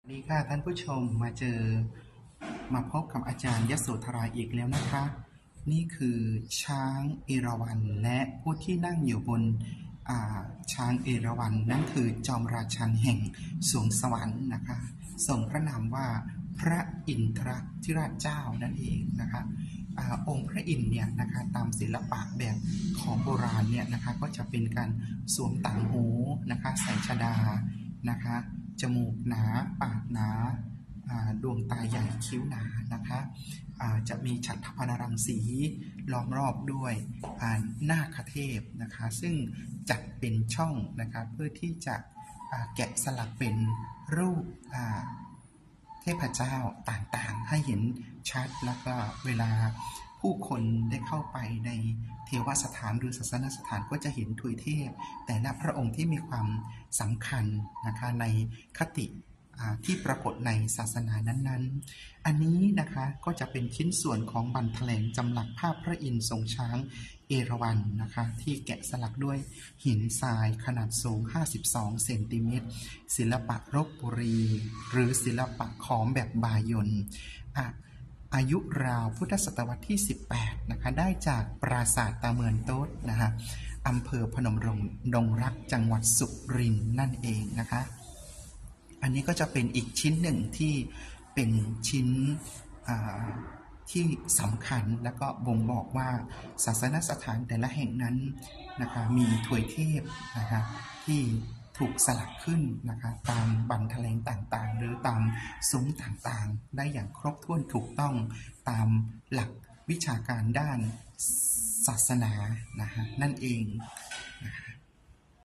นี่ค่ะท่านผู้ชมมาพบกับอาจารย์ยโสธราอีกแล้วนะคะนี่คือช้างเอราวัณและผู้ที่นั่งอยู่บนช้างเอราวัณนั่นคือจอมราชันแห่งสวงสวรรค์นะคะทรงพระนามว่าพระอินทรธิราชเจ้านั่นเองนะคะองค์พระอินทร์เนี่ยนะคะตามศิลปะแบบของโบราณเนี่ยนะคะก็จะเป็นการสวมต่างหูนะคะใส่ชฎานะคะจมูกหนาปากหนาดวงตาใหญ่คิ้วหนานะคะจะมีฉัตรพรรณรังสีล้อมรอบด้วยนาคเทพนะคะซึ่งจัดเป็นช่องนะคะเพื่อที่จะแกะสลักเป็นรูปเทพเจ้าต่างๆให้เห็นชัดแล้วก็เวลาผู้คนได้เข้าไปในเทวสถานหรือศาสนสถานก็จะเห็นทวยเทพแต่ละพระองค์ที่มีความสำคัญนะคะในคติที่ปรากฏในศาสนานั้นๆอันนี้นะคะก็จะเป็นชิ้นส่วนของบรรทแถลงจำหลักภาพพระอินทร์ทรงช้างเอราวัณนะคะที่แกะสลักด้วยหินทรายขนาดสูง52เซนติเมตรศิลปะรบบุรีหรือศิลปะขอมแบบบายนอายุราวพุทธศตวรรษที่18นะคะได้จากปราสาทตาเมือนโต๊ดนะคะอำเภอพนมดงรักจังหวัดสุรินทร์นั่นเองนะคะอันนี้ก็จะเป็นอีกชิ้นหนึ่งที่เป็นชิ้นที่สำคัญแล้วก็บ่งบอกว่าศาสนสถานแต่ละแห่งนั้นนะคะมีถวยเทพนะคะที่ถูกสลักขึ้นนะคะตามบรรทแถลงต่างๆหรือตามซุ้มต่างๆได้อย่างครบถ้วนถูกต้องตามหลักวิชาการด้านศาสนานะคะนั่นเองนะคะ